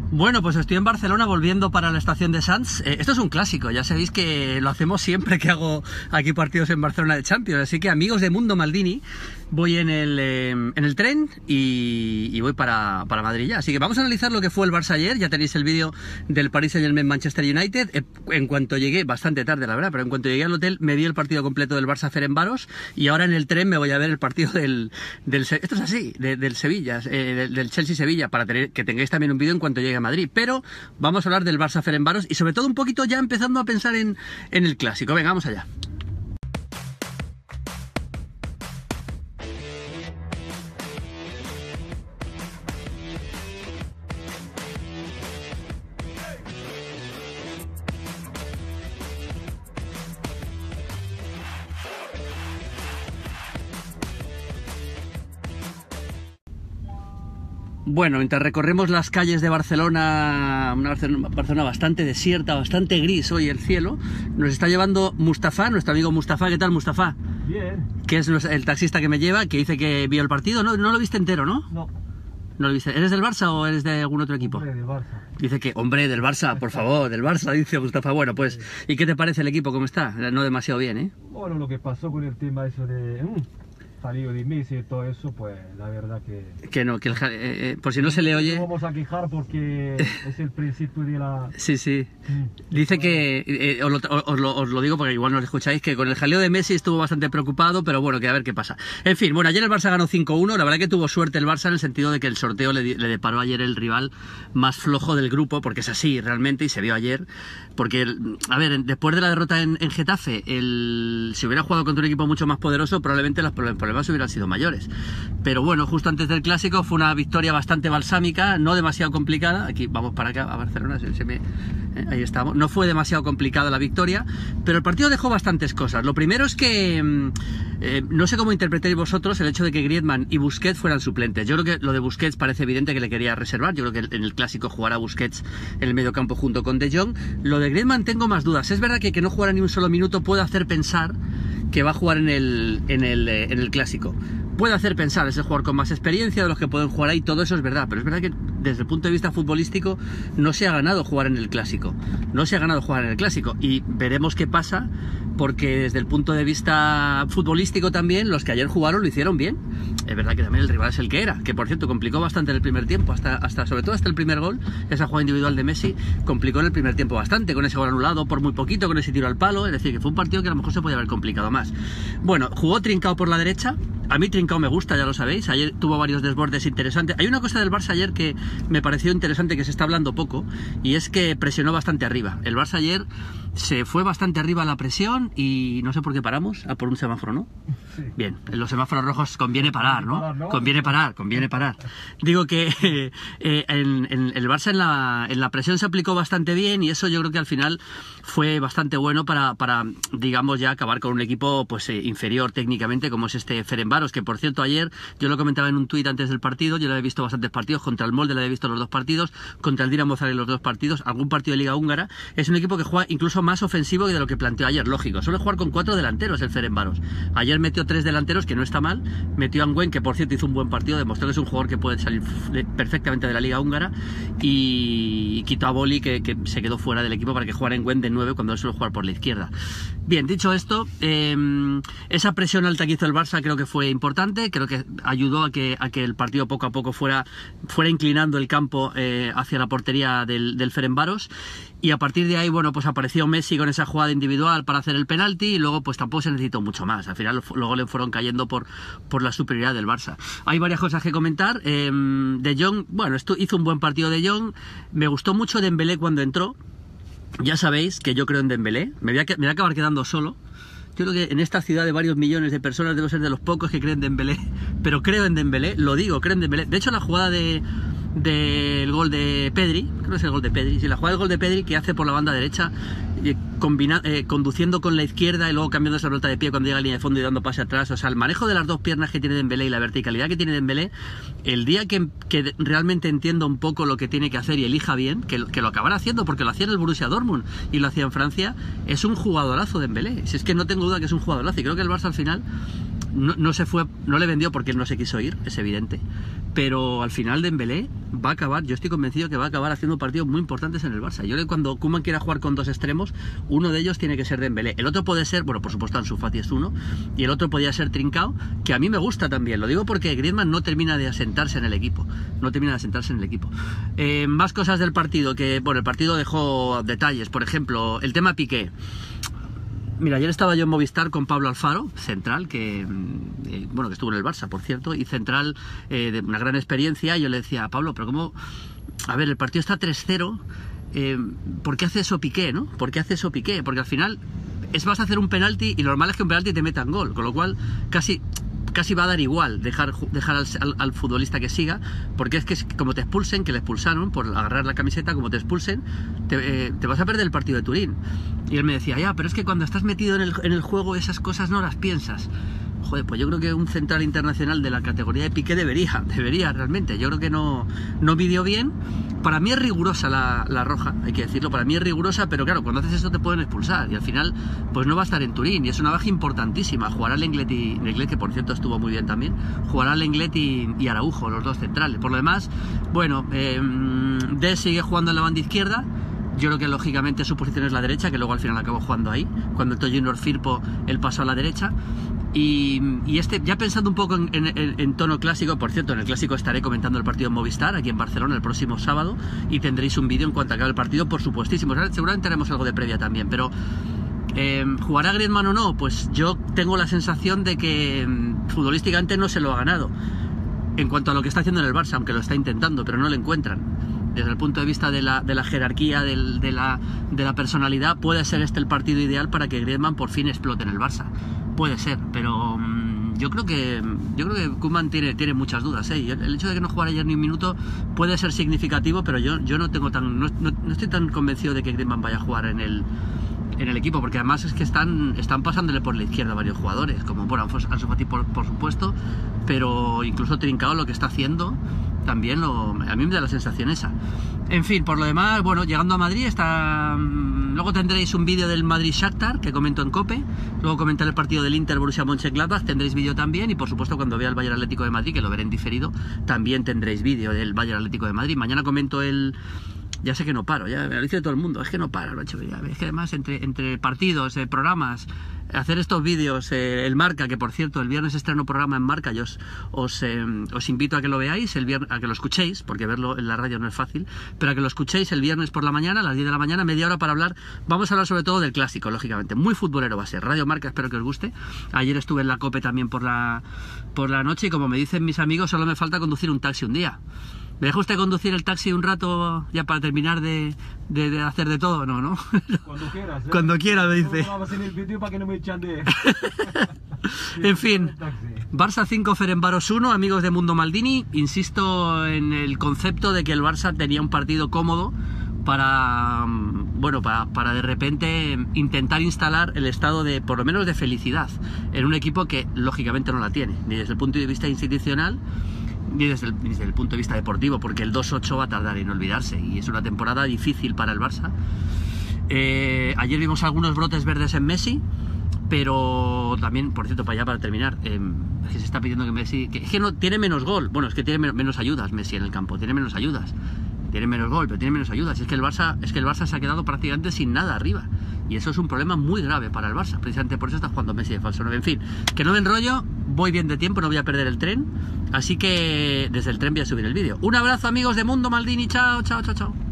Bueno, pues estoy en Barcelona volviendo para la estación de Sants. Esto es un clásico, ya sabéis que lo hacemos siempre que hago aquí partidos en Barcelona de Champions. Así que amigos de Mundo Maldini, voy en el tren y voy para Madrid ya. Así que vamos a analizar lo que fue el Barça ayer. Ya tenéis el vídeo del Paris Saint-Germain Manchester United. En cuanto llegué, bastante tarde la verdad, pero en cuanto llegué al hotel me vi el partido completo del Barça Ferencváros y ahora en el tren me voy a ver el partido del esto es así, del Sevilla, del Chelsea-Sevilla, para que tengáis también un vídeo en cuanto llegue a Madrid. Pero vamos a hablar del Barça Ferencváros y sobre todo un poquito ya empezando a pensar en el clásico. Venga, vamos allá. Bueno, mientras recorremos las calles de Barcelona, una Barcelona bastante desierta, bastante gris hoy el cielo, nos está llevando Mustafa, nuestro amigo Mustafa. ¿Qué tal, Mustafa? Bien. Que es el taxista que me lleva, que dice que vio el partido. No lo viste entero, ¿no? No. No lo viste. ¿Eres del Barça o eres de algún otro equipo? Hombre, del Barça. Dice que, hombre, del Barça, por favor, del Barça, dice Mustafa. Bueno, pues, ¿y qué te parece el equipo? ¿Cómo está? No demasiado bien, ¿eh? Bueno, lo que pasó con el tema eso de salido de Messi y todo eso, pues la verdad que no, que por si no se le oye... No vamos a quejar porque es el principio de la... Sí, sí. Dice que, os lo digo porque igual no lo escucháis, que con el jaleo de Messi estuvo bastante preocupado, pero bueno, que a ver qué pasa. En fin, bueno, ayer el Barça ganó 5-1, la verdad que tuvo suerte el Barça en el sentido de que el sorteo le deparó ayer el rival más flojo del grupo, porque es así realmente y se vio ayer, porque, a ver, después de la derrota en Getafe, si hubiera jugado contra un equipo mucho más poderoso, probablemente los problemas hubieran sido mayores. Pero bueno, justo antes del clásico fue una victoria bastante balsámica, no demasiado complicada. Aquí vamos para acá, a Barcelona, ahí estamos. No fue demasiado complicada la victoria, pero el partido dejó bastantes cosas. Lo primero es que no sé cómo interpretáis vosotros el hecho de que Griezmann y Busquets fueran suplentes. Yo creo que lo de Busquets parece evidente que le quería reservar. Yo creo que en el clásico jugará Busquets en el mediocampo junto con De Jong. Lo de Griezmann tengo más dudas. Es verdad que no jugara ni un solo minuto puede hacer pensar que va a jugar en el clásico. Puede hacer pensar, es el jugador con más experiencia de los que pueden jugar ahí, todo eso es verdad, pero es verdad que desde el punto de vista futbolístico no se ha ganado jugar en el clásico. No se ha ganado jugar en el clásico y veremos qué pasa, porque desde el punto de vista futbolístico también los que ayer jugaron lo hicieron bien. Es verdad que también el rival es el que era, que por cierto complicó bastante en el primer tiempo, sobre todo hasta el primer gol, esa jugada individual de Messi, complicó en el primer tiempo bastante, con ese gol anulado por muy poquito, con ese tiro al palo, es decir, que fue un partido que a lo mejor se podía haber complicado más. Bueno, jugó Trincao por la derecha. A mí Trincao me gusta, ya lo sabéis. Ayer tuvo varios desbordes interesantes. Hay una cosa del Barça ayer que me pareció interesante, que se está hablando poco, y es que presionó bastante arriba. El Barça ayer se fue bastante arriba a la presión y no sé por qué paramos. Por un semáforo, ¿no? Sí. Bien, en los semáforos rojos conviene parar, ¿no? Conviene parar. Digo que en el Barça en la presión se aplicó bastante bien y eso yo creo que al final fue bastante bueno para digamos ya acabar con un equipo pues inferior técnicamente como es este Ferencváros, que por cierto ayer yo lo comentaba en un tuit antes del partido. Yo le he visto bastantes partidos, contra el Molde le he visto los 2 partidos, contra el Dinamo Zagreb los 2 partidos, algún partido de Liga Húngara. Es un equipo que juega incluso más ofensivo que de lo que planteó ayer, lógico. Suele jugar con 4 delanteros el Ferencváros. Ayer metió 3 delanteros, que no está mal. Metió a Nguyen, que por cierto hizo un buen partido, demostró que es un jugador que puede salir perfectamente de la Liga Húngara, y quitó a Boli, que se quedó fuera del equipo para que jugara Nguyen de 9 cuando él suele jugar por la izquierda. Bien, dicho esto, esa presión alta que hizo el Barça creo que fue importante, creo que ayudó a que el partido poco a poco fuera inclinando el campo hacia la portería del Ferencváros, y a partir de ahí, bueno, pues apareció Messi con esa jugada individual para hacer el penalti y luego pues tampoco se necesitó mucho más. Al final los goles fueron cayendo por la superioridad del Barça. Hay varias cosas que comentar. De Jong, bueno, hizo un buen partido De Jong. Me gustó mucho Dembélé cuando entró. Ya sabéis que yo creo en Dembélé. Me voy a acabar quedando solo. Yo creo que en esta ciudad de varios millones de personas debo ser de los pocos que creen en Dembélé, pero creo en Dembélé, lo digo, creo en Dembélé. De hecho, la jugada del gol de Pedri, creo que es el gol de Pedri, sí, la jugada del gol de Pedri que hace por la banda derecha, conduciendo con la izquierda y luego cambiando esa vuelta de pie cuando llega a la línea de fondo y dando pase atrás. O sea, el manejo de las 2 piernas que tiene Dembélé y la verticalidad que tiene Dembélé, el día que realmente entienda un poco lo que tiene que hacer y elija bien, que lo acabará haciendo porque lo hacía en el Borussia Dortmund y lo hacía en Francia, es un jugadorazo Dembélé. Si es que no tengo duda que es un jugadorazo, y creo que el Barça al final no le vendió porque él no se quiso ir, es evidente, pero al final Dembélé va a acabar, yo estoy convencido que va a acabar haciendo partidos muy importantes en el Barça. Yo creo que cuando Koeman quiera jugar con dos extremos, uno de ellos tiene que ser Dembélé, el otro puede ser, bueno, por supuesto Ansu Fati es uno, y el otro podría ser Trincao, que a mí me gusta también, lo digo porque Griezmann no termina de asentarse en el equipo, más cosas del partido, que bueno, el partido dejó detalles, por ejemplo, el tema Piqué. Mira, ayer estaba yo en Movistar con Pablo Alfaro, central, que estuvo en el Barça, por cierto, y central de una gran experiencia, y yo le decía a Pablo, pero ¿cómo? A ver, el partido está 3-0, ¿por qué hace eso Piqué, no? ¿Por qué hace eso Piqué? Porque al final vas a hacer un penalti y lo normal es que un penalti te metan gol, con lo cual casi va a dar igual dejar al futbolista que siga, porque es que como te expulsen, que le expulsaron por agarrar la camiseta, como te expulsen, te vas a perder el partido de Turín. Y él me decía, ya, pero es que cuando estás metido en el juego esas cosas no las piensas. Joder, pues yo creo que un central internacional de la categoría de Piqué debería realmente. Yo creo que no midió bien. Para mí es rigurosa la roja, hay que decirlo, para mí es rigurosa, pero claro, cuando haces eso te pueden expulsar y al final pues no va a estar en Turín y es una baja importantísima. Jugará Lenglet, que por cierto estuvo muy bien también, jugará Lenglet y Araujo, los dos centrales. Por lo demás, bueno, Dest sigue jugando en la banda izquierda. Yo creo que lógicamente su posición es la derecha, que luego al final acabó jugando ahí. Cuando entró Junior Firpo, él pasó a la derecha. Y ya pensando un poco en tono clásico, por cierto, en el clásico estaré comentando el partido en Movistar, aquí en Barcelona, el próximo sábado, y tendréis un vídeo en cuanto acabe el partido, por supuestísimo. Seguramente haremos algo de previa también, pero ¿jugará Griezmann o no? Pues yo tengo la sensación de que futbolísticamente no se lo ha ganado. En cuanto a lo que está haciendo en el Barça, aunque lo está intentando, pero no lo encuentran. Desde el punto de vista de la jerarquía, de la personalidad, puede ser este el partido ideal para que Griezmann por fin explote en el Barça. Puede ser, pero yo creo que Koeman tiene muchas dudas, ¿eh? El hecho de que no jugara ayer ni un minuto puede ser significativo, pero yo no estoy tan convencido de que Griezmann vaya a jugar en el equipo, porque además es que están pasándole por la izquierda varios jugadores, como bueno, Ansu Fati por supuesto, pero incluso Trincao lo que está haciendo también a mí me da la sensación esa. En fin, por lo demás, bueno, llegando a Madrid luego tendréis un vídeo del Madrid-Shakhtar que comento en COPE, luego comentaré el partido del Inter-Borussia Mönchengladbach, tendréis vídeo también, y por supuesto cuando vea el Bayern Atlético de Madrid, que lo veré en diferido, también tendréis vídeo del Bayern Atlético de Madrid. Mañana comento ya sé que no paro, ya me lo dice todo el mundo, es que no paro, macho, es que además entre partidos, programas, hacer estos vídeos, el Marca, que por cierto el viernes estreno programa en Marca, y os invito a que lo veáis, a que lo escuchéis, porque verlo en la radio no es fácil, pero a que lo escuchéis el viernes por la mañana, a las 10 de la mañana, media hora para hablar. Vamos a hablar sobre todo del clásico, lógicamente, muy futbolero va a ser, Radio Marca, espero que os guste. Ayer estuve en la COPE también por la noche, y como me dicen mis amigos, solo me falta conducir un taxi un día. ¿Me deja usted conducir el taxi un rato ya para terminar de hacer de todo? No. Cuando quieras, ¿eh? Cuando quiera, me dice. No, vamos en el vídeo para que no me echan de... En fin, Barça 5, Ferencváros 1, amigos de Mundo Maldini. Insisto en el concepto de que el Barça tenía un partido cómodo para de repente intentar instalar el estado de, por lo menos, de felicidad en un equipo que lógicamente no la tiene, ni desde el punto de vista institucional ni desde el punto de vista deportivo, porque el 2-8 va a tardar en olvidarse y es una temporada difícil para el Barça. Ayer vimos algunos brotes verdes en Messi, pero también, por cierto, para terminar, que se está pidiendo que Messi, es que no tiene menos gol, bueno, es que tiene menos ayudas Messi en el campo, tiene menos ayudas, tiene menos gol, pero tiene menos ayudas. Es que el Barça se ha quedado prácticamente sin nada arriba, y eso es un problema muy grave para el Barça. Precisamente por eso está jugando Messi de falso 9. En fin, que no me enrollo, voy bien de tiempo, no voy a perder el tren, así que desde el tren voy a subir el vídeo. Un abrazo, amigos de Mundo Maldini, chao.